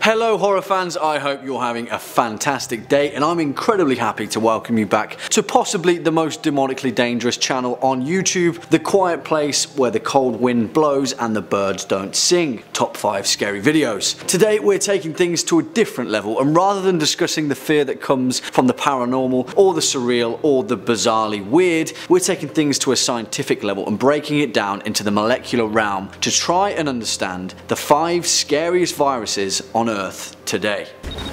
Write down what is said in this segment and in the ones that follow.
Hello horror fans, I hope you're having a fantastic day and I'm incredibly happy to welcome you back to possibly the most demonically dangerous channel on YouTube, the quiet place where the cold wind blows and the birds don't sing, top 5 scary videos. Today we're taking things to a different level, and rather than discussing the fear that comes from the paranormal or the surreal or the bizarrely weird, we're taking things to a scientific level and breaking it down into the molecular realm to try and understand the 5 scariest viruses on Earth today.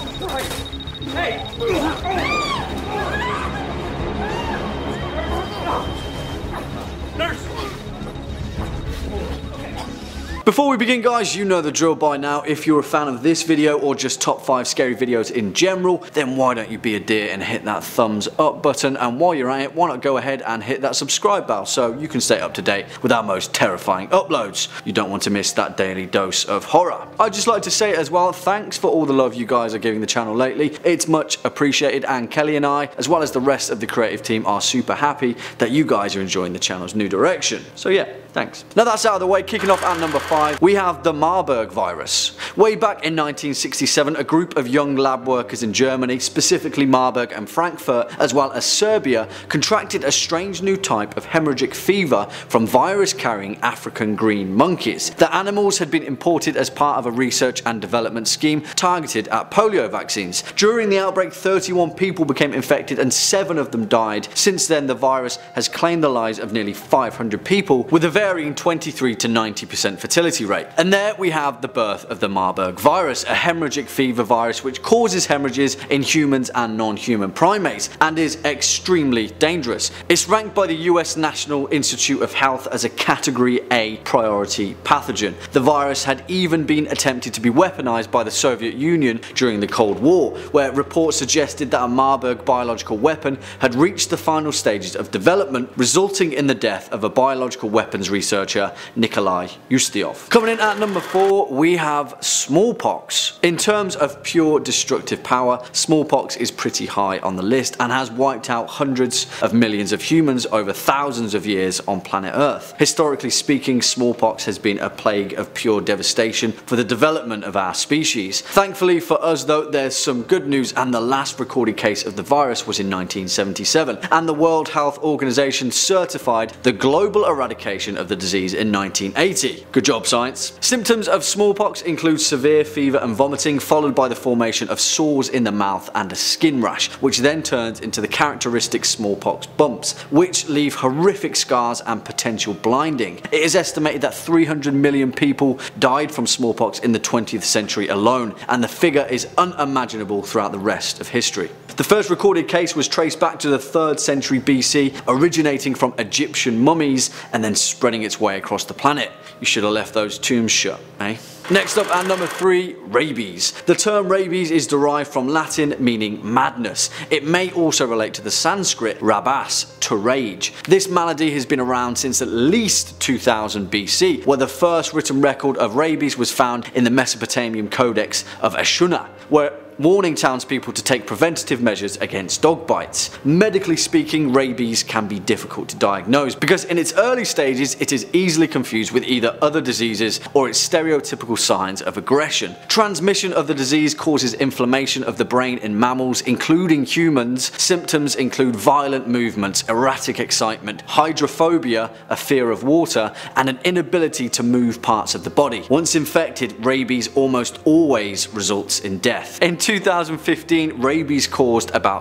Before we begin guys, you know the drill by now. If you're a fan of this video or just top 5 scary videos in general, then why don't you be a dear and hit that thumbs up button, and while you're at it, why not go ahead and hit that subscribe bell so you can stay up to date with our most terrifying uploads. You don't want to miss that daily dose of horror. I'd just like to say as well, thanks for all the love you guys are giving the channel lately. It's much appreciated, and Kelly and I, as well as the rest of the creative team, are super happy that you guys are enjoying the channel's new direction. So yeah, thanks. Now that's out of the way, kicking off at number 5, we have the MARBURG virus. Way back in 1967, a group of young lab workers in Germany, specifically Marburg and Frankfurt, as well as Serbia, contracted a strange new type of hemorrhagic fever from virus-carrying African green monkeys. The animals had been imported as part of a research and development scheme targeted at polio vaccines. During the outbreak, 31 people became infected and 7 of them died. Since then, the virus has claimed the lives of nearly 500 people, with a varying 23 to 90% fertility rate. And there we have the birth of the Marburg virus, a hemorrhagic fever virus which causes hemorrhages in humans and non-human primates and is extremely dangerous. It's ranked by the US National Institute of Health as a Category A priority pathogen. The virus had even been attempted to be weaponized by the Soviet Union during the Cold War, where reports suggested that a Marburg biological weapon had reached the final stages of development, resulting in the death of a biological weapons researcher, Nikolai Ustiyov. Coming in at number 4, we have smallpox. In terms of pure destructive power, smallpox is pretty high on the list and has wiped out hundreds of millions of humans over thousands of years on planet Earth. Historically speaking, smallpox has been a plague of pure devastation for the development of our species. Thankfully for us though, there's some good news, and the last recorded case of the virus was in 1977, and the World Health Organization certified the global eradication of the disease in 1980. Good job, science. Symptoms of smallpox include severe fever and vomiting, followed by the formation of sores in the mouth and a skin rash, which then turns into the characteristic smallpox bumps, which leave horrific scars and potential blinding. It is estimated that 300 million people died from smallpox in the 20th century alone, and the figure is unimaginable throughout the rest of history. The first recorded case was traced back to the 3rd century BC, originating from Egyptian mummies and then spreading its way across the planet. You should have left those tombs shut, eh? Next up at number 3, rabies. The term rabies is derived from Latin meaning madness. It may also relate to the Sanskrit rabas, to rage. This malady has been around since at least 2000 BC, where the first written record of rabies was found in the Mesopotamian Codex of Ashuna, where warning townspeople to take preventative measures against dog bites. Medically speaking, rabies can be difficult to diagnose because in its early stages it is easily confused with either other diseases or its stereotypical signs of aggression. Transmission of the disease causes inflammation of the brain in mammals, including humans. Symptoms include violent movements, erratic excitement, hydrophobia, a fear of water, and an inability to move parts of the body. Once infected, rabies almost always results in death. In 2015, rabies caused about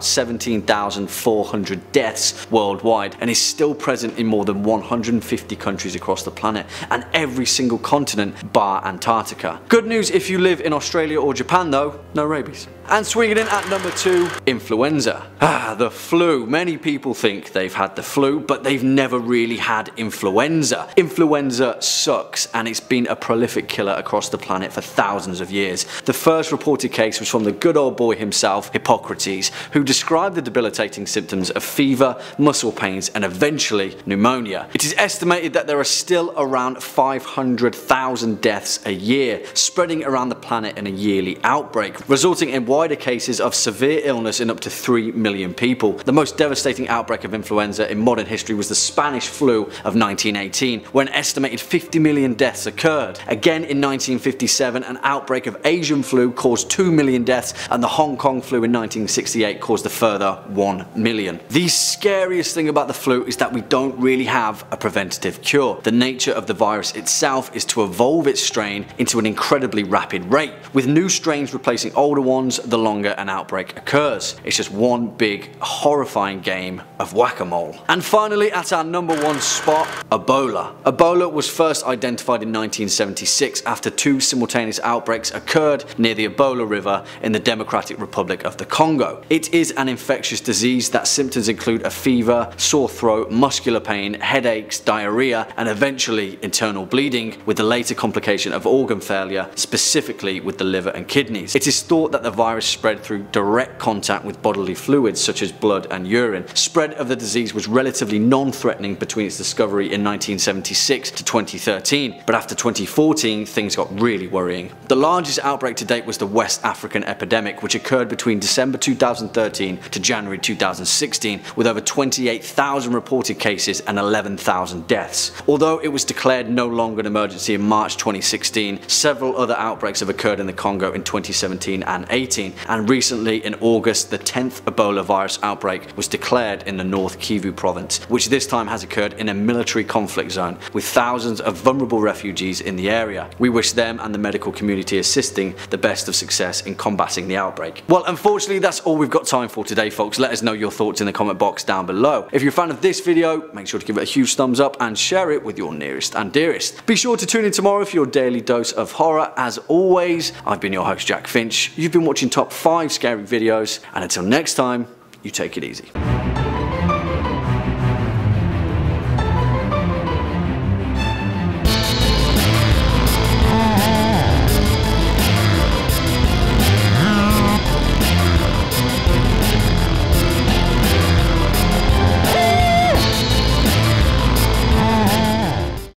17,400 deaths worldwide and is still present in more than 150 countries across the planet and every single continent bar Antarctica. Good news if you live in Australia or Japan though, no rabies. And swinging in at number 2, influenza. The flu. Many people think they've had the flu, but they've never really had influenza. Influenza sucks, and it's been a prolific killer across the planet for thousands of years. The first reported case was from the good old boy himself, Hippocrates, who described the debilitating symptoms of fever, muscle pains, and eventually pneumonia. It is estimated that there are still around 500,000 deaths a year, spreading around the planet in a yearly outbreak, resulting in wider cases of severe illness in up to 3 million people. The most devastating outbreak of influenza in modern history was the Spanish flu of 1918, when an estimated 50 million deaths occurred. Again in 1957, an outbreak of Asian flu caused 2 million deaths, and the Hong Kong flu in 1968 caused a further 1 million. The scariest thing about the flu is that we don't really have a preventative cure. The nature of the virus itself is to evolve its strain into an incredibly rapid rate, with new strains replacing older ones the longer an outbreak occurs. It's just one big horrifying game of whack-a-mole. And finally, at our #1 spot, Ebola. Ebola was first identified in 1976 after 2 simultaneous outbreaks occurred near the Ebola River in the Democratic Republic of the Congo. It is an infectious disease that symptoms include a fever, sore throat, muscular pain, headaches, diarrhea, and eventually internal bleeding, with the later complication of organ failure, specifically with the liver and kidneys. It is thought that the virus spread through direct contact with bodily fluids such as blood and urine. Spread of the disease was relatively non-threatening between its discovery in 1976 to 2013, but after 2014 things got really worrying. The largest outbreak to date was the West African epidemic, which occurred between December 2013 to January 2016, with over 28,000 reported cases and 11,000 deaths. Although it was declared no longer an emergency in March 2016, several other outbreaks have occurred in the Congo in 2017 and 18, and recently in August the 10th Ebola virus outbreak was declared in the North Kivu province, which this time has occurred in a military conflict zone with thousands of vulnerable refugees in the area. We wish them and the medical community assisting the best of success in combating the outbreak. Well, unfortunately that's all we've got time for today, folks. Let us know your thoughts in the comment box down below. If you're a fan of this video, make sure to give it a huge thumbs up and share it with your nearest and dearest. Be sure to tune in tomorrow for your daily dose of horror. As always, I've been your host Jack Finch. You've been watching Top 5 Scary Videos, and until next time, you take it easy.